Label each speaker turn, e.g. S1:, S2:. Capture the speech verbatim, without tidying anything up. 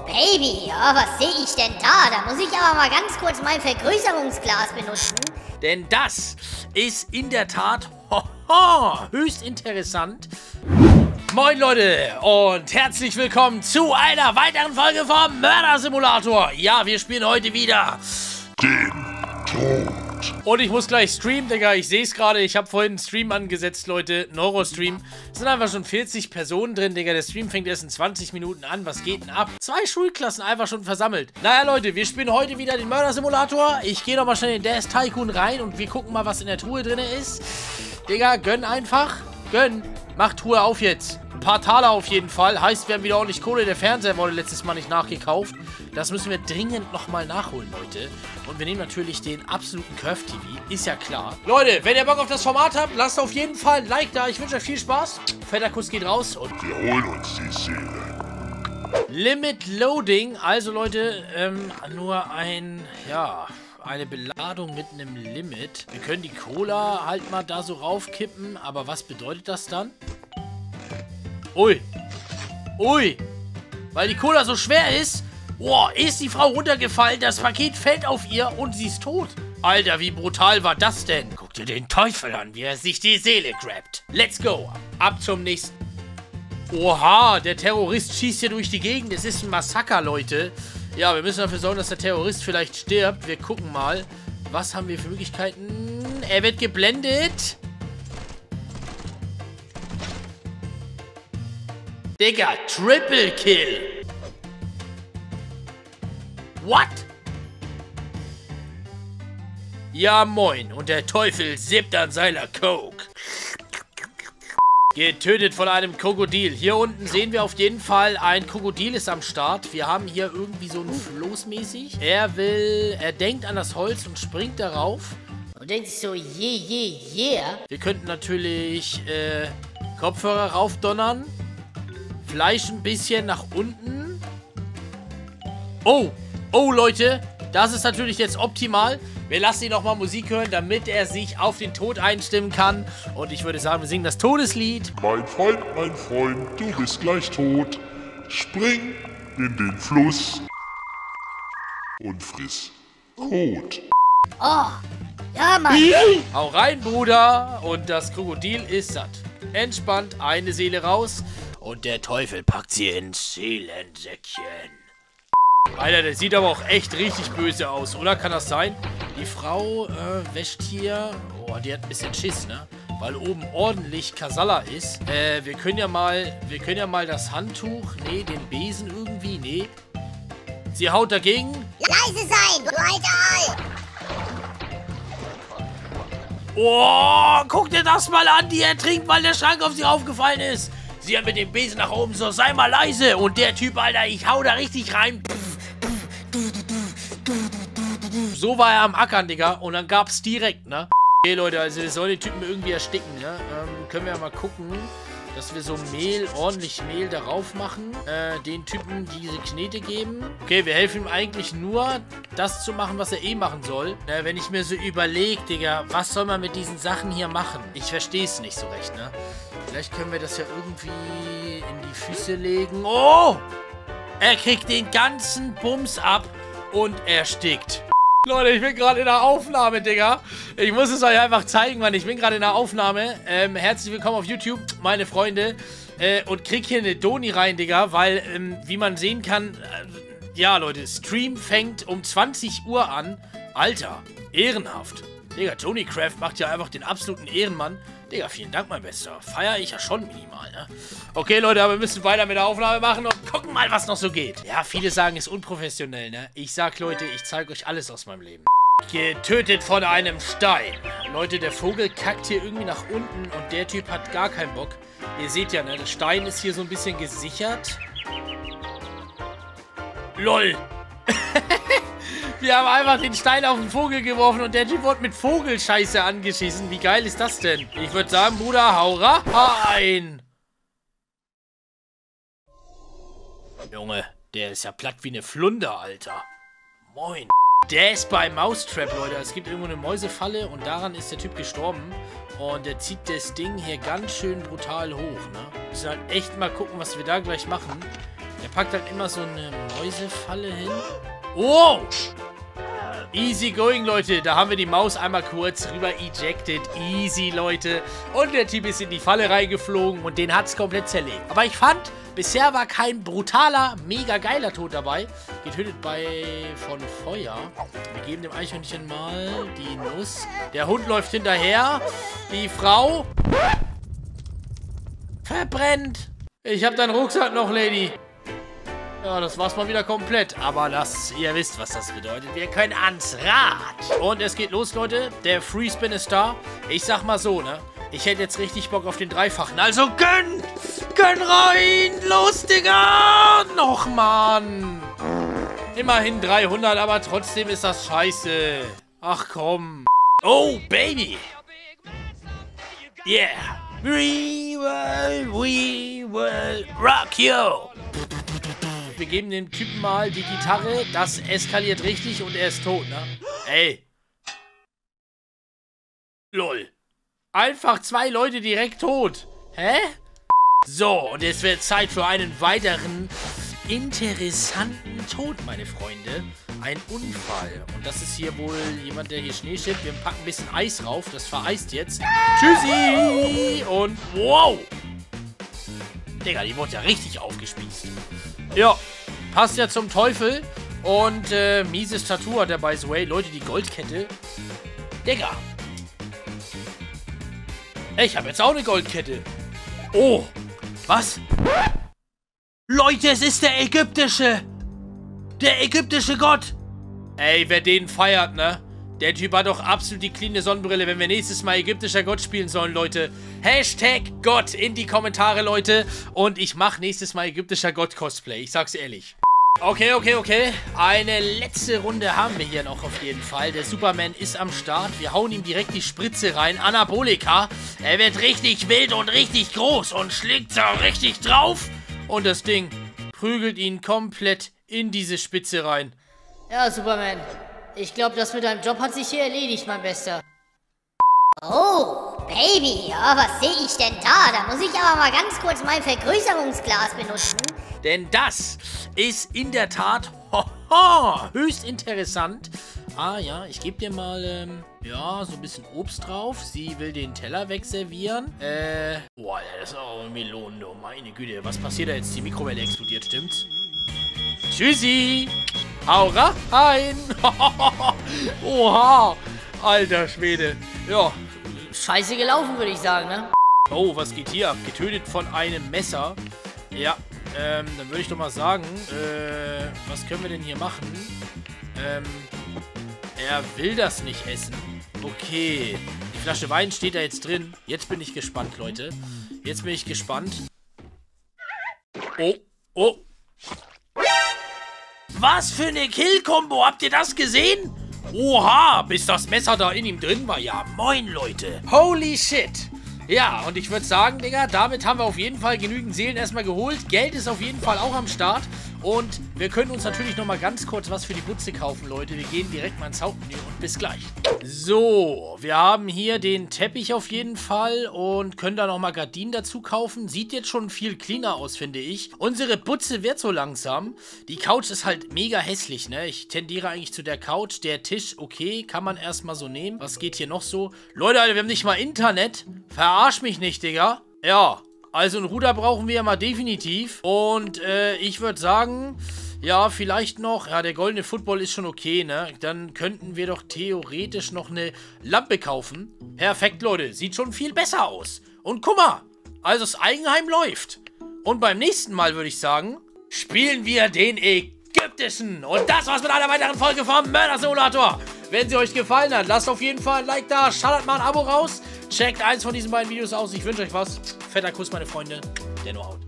S1: Baby, oh, was sehe ich denn da? Da muss ich aber mal ganz kurz mein Vergrößerungsglas benutzen.
S2: Denn das ist in der Tat hoho, höchst interessant. Moin Leute und herzlich willkommen zu einer weiteren Folge vom Mörder-Simulator. Ja, wir spielen heute wieder
S3: den Tod.
S2: Und ich muss gleich streamen, Digga. Ich sehe es gerade. Ich habe vorhin einen Stream angesetzt, Leute. Neuro-Stream. Es sind einfach schon vierzig Personen drin, Digga. Der Stream fängt erst in zwanzig Minuten an. Was geht denn ab? Zwei Schulklassen einfach schon versammelt. Naja, Leute, wir spielen heute wieder den Mörder-Simulator. Ich gehe nochmal schnell in Death Tycoon rein und wir gucken mal, was in der Truhe drin ist. Digga, gönn einfach. Gönn. Mach Truhe auf jetzt. Ein paar Taler auf jeden Fall. Heißt, wir haben wieder ordentlich Kohle. Der Fernseher wurde letztes Mal nicht nachgekauft. Das müssen wir dringend nochmal nachholen, Leute. Und wir nehmen natürlich den absoluten Curve-T V. Ist ja klar. Leute, wenn ihr Bock auf das Format habt, lasst auf jeden Fall ein Like da. Ich wünsche euch viel Spaß. Fetter Kuss geht raus. Und
S3: wir holen uns die Seele.
S2: Limit Loading. Also, Leute, ähm, nur ein, ja... eine Beladung mit einem Limit. Wir können die Cola halt mal da so raufkippen, aber was bedeutet das dann? Ui. Ui. Weil die Cola so schwer ist. Boah, ist die Frau runtergefallen, das Paket fällt auf ihr und sie ist tot. Alter, wie brutal war das denn? Guck dir den Teufel an, wie er sich die Seele grabt. Let's go. Ab zum nächsten. Oha, der Terrorist schießt hier durch die Gegend. Es ist ein Massaker, Leute. Ja, wir müssen dafür sorgen, dass der Terrorist vielleicht stirbt. Wir gucken mal. Was haben wir für Möglichkeiten? Er wird geblendet. Digga, Triple Kill. What? Ja, moin. Und der Teufel sippt an seiner Coke. Getötet von einem Krokodil. Hier unten sehen wir auf jeden Fall, ein Krokodil ist am Start. Wir haben hier irgendwie so ein Floß mäßig. Er will, er denkt an das Holz und springt darauf.
S1: Und denkt so, yeah, yeah, yeah.
S2: Wir könnten natürlich äh, Kopfhörer raufdonnern. Fleisch ein bisschen nach unten. Oh, oh Leute, das ist natürlich jetzt optimal. Wir lassen ihn nochmal Musik hören, damit er sich auf den Tod einstimmen kann. Und ich würde sagen, wir singen das Todeslied.
S3: Mein Freund, mein Freund, du bist gleich tot. Spring in den Fluss und friss Kot.
S1: Oh, ja, Mann.
S2: Hau rein, Bruder. Und das Krokodil ist satt. Entspannt, eine Seele raus. Und der Teufel packt sie ins Seelensäckchen. Alter, der sieht aber auch echt richtig böse aus, oder? Kann das sein? Die Frau äh, wäscht hier... Oh, die hat ein bisschen Schiss, ne? Weil oben ordentlich Kasala ist. Äh, wir können ja mal... Wir können ja mal das Handtuch... Nee, den Besen irgendwie... Nee. Sie haut dagegen.
S1: Leise sein, du alter All.
S2: Oh, guck dir das mal an. Die ertrinkt, weil der Schrank auf sie aufgefallen ist. Sie hat mit dem Besen nach oben so, sei mal leise. Und der Typ, Alter, ich hau da richtig rein. So war er am Ackern, Digga. Und dann gab's direkt, ne? Okay, Leute, also wir sollen den Typen irgendwie ersticken, ne? Ähm, können wir ja mal gucken, dass wir so Mehl, ordentlich Mehl darauf machen. Äh, den Typen diese Knete geben. Okay, wir helfen ihm eigentlich nur, das zu machen, was er eh machen soll. Äh, wenn ich mir so überlege, Digga, was soll man mit diesen Sachen hier machen? Ich verstehe es nicht so recht, ne? Vielleicht können wir das ja irgendwie in die Füße legen. Oh! Er kriegt den ganzen Bums ab und erstickt. Leute, ich bin gerade in der Aufnahme, Digga. Ich muss es euch einfach zeigen, Mann. Ich bin gerade in der Aufnahme. Ähm, herzlich willkommen auf YouTube, meine Freunde. Äh, und krieg hier eine Doni rein, Digga, weil, ähm, wie man sehen kann, äh, ja, Leute, Stream fängt um zwanzig Uhr an. Alter, ehrenhaft. Digga, Tony Craft macht ja einfach den absoluten Ehrenmann. Digga, vielen Dank, mein Bester. Feier ich ja schon minimal, ne? Okay, Leute, aber wir müssen weiter mit der Aufnahme machen und gucken mal, was noch so geht. Ja, viele sagen, ist unprofessionell, ne? Ich sag, Leute, ich zeige euch alles aus meinem Leben. Getötet von einem Stein. Leute, der Vogel kackt hier irgendwie nach unten und der Typ hat gar keinen Bock. Ihr seht ja, ne? Der Stein ist hier so ein bisschen gesichert. LOL. Wir haben einfach den Stein auf den Vogel geworfen und der Typ wurde mit Vogelscheiße angeschissen. Wie geil ist das denn? Ich würde sagen, Bruder, hau rein. Junge, der ist ja platt wie eine Flunder, Alter. Moin. Der ist bei Mousetrap, Leute. Es gibt irgendwo eine Mäusefalle und daran ist der Typ gestorben. Und der zieht das Ding hier ganz schön brutal hoch, ne? Wir müssen halt echt mal gucken, was wir da gleich machen. Er packt halt immer so eine Mäusefalle hin. Oh! Easy going, Leute. Da haben wir die Maus einmal kurz rüber ejected. Easy, Leute. Und der Typ ist in die Falle reingeflogen und den hat es komplett zerlegt. Aber ich fand, bisher war kein brutaler, mega geiler Tod dabei. Getötet bei von Feuer. Wir geben dem Eichhörnchen mal die Nuss. Der Hund läuft hinterher. Die Frau verbrennt. Ich habe deinen Rucksack noch, Lady. Ja, das war's mal wieder komplett. Aber das, ihr wisst, was das bedeutet. Wir können ans Rad. Und es geht los, Leute. Der Free Spin ist da. Ich sag mal so, ne? Ich hätte jetzt richtig Bock auf den Dreifachen. Also gönn! Gönn rein! Los, Digga! Noch, Mann! Immerhin dreihundert, aber trotzdem ist das scheiße. Ach, komm. Oh, Baby! Yeah! We will, we will rock you! Wir geben dem Typen mal die Gitarre. Das eskaliert richtig und er ist tot, ne? Ey. Lol. Einfach zwei Leute direkt tot. Hä? So, und jetzt wird Zeit für einen weiteren interessanten Tod, meine Freunde. Ein Unfall. Und das ist hier wohl jemand, der hier Schnee schippt. Wir packen ein bisschen Eis rauf. Das vereist jetzt. Tschüssi! Und wow! Digga, die wurde ja richtig aufgespießt. Ja, passt ja zum Teufel. Und äh, mieses Tattoo hat er, by the way. Leute, die Goldkette. Digga. Ich habe jetzt auch eine Goldkette. Oh, was? Leute, es ist der ägyptische. Der ägyptische Gott. Ey, wer den feiert, ne? Der Typ hat doch absolut die cleane Sonnenbrille, wenn wir nächstes Mal ägyptischer Gott spielen sollen, Leute. Hashtag Gott in die Kommentare, Leute. Und ich mache nächstes Mal ägyptischer Gott-Cosplay. Ich sag's ehrlich. Okay, okay, okay. Eine letzte Runde haben wir hier noch auf jeden Fall. Der Superman ist am Start. Wir hauen ihm direkt die Spritze rein. Anabolika. Er wird richtig wild und richtig groß und schlägt so richtig drauf. Und das Ding prügelt ihn komplett in diese Spitze rein.
S4: Ja, Superman. Ich glaube, das mit deinem Job hat sich hier erledigt, mein Bester.
S1: Oh, Baby, ja, was sehe ich denn da? Da muss ich aber mal ganz kurz mein Vergrößerungsglas benutzen.
S2: Denn das ist in der Tat hoho, höchst interessant. Ah ja, ich gebe dir mal, ähm, ja, so ein bisschen Obst drauf. Sie will den Teller wegservieren. Äh, boah, das ist auch eine Melone, oh meine Güte. Was passiert da jetzt? Die Mikrowelle explodiert, stimmt's? Tschüssi! Hau rein! Oha! Alter Schwede. Ja.
S4: Scheiße gelaufen, würde ich sagen, ne?
S2: Oh, was geht hier ab? Getötet von einem Messer. Ja, ähm, dann würde ich doch mal sagen, äh, was können wir denn hier machen? Ähm, er will das nicht essen. Okay. Die Flasche Wein steht da jetzt drin. Jetzt bin ich gespannt, Leute. Jetzt bin ich gespannt. Oh, oh. Was für eine Kill-Kombo, habt ihr das gesehen? Oha, bis das Messer da in ihm drin war. Ja, moin, Leute. Holy shit. Ja, und ich würde sagen, Digga, damit haben wir auf jeden Fall genügend Seelen erstmal geholt. Geld ist auf jeden Fall auch am Start. Und wir können uns natürlich nochmal ganz kurz was für die Butze kaufen, Leute. Wir gehen direkt mal ins Hauptmenü und bis gleich. So, wir haben hier den Teppich auf jeden Fall und können da nochmal Gardinen dazu kaufen. Sieht jetzt schon viel cleaner aus, finde ich. Unsere Butze wird so langsam. Die Couch ist halt mega hässlich, ne? Ich tendiere eigentlich zu der Couch. Der Tisch, okay, kann man erstmal so nehmen. Was geht hier noch so? Leute, Alter, wir haben nicht mal Internet. Verarsch mich nicht, Digga. Ja. Also ein Ruder brauchen wir ja mal definitiv. Und äh, ich würde sagen, ja, vielleicht noch, ja, der goldene Football ist schon okay, ne? Dann könnten wir doch theoretisch noch eine Lampe kaufen. Perfekt, Leute. Sieht schon viel besser aus. Und guck mal, also das Eigenheim läuft. Und beim nächsten Mal würde ich sagen, spielen wir den ägyptischen. Und das war's mit einer weiteren Folge vom Murder Simulator. Wenn sie euch gefallen hat, lasst auf jeden Fall ein Like da, schallert mal ein Abo raus. Checkt eins von diesen beiden Videos aus. Ich wünsche euch was. Fetter Kuss, meine Freunde. Der nur haut.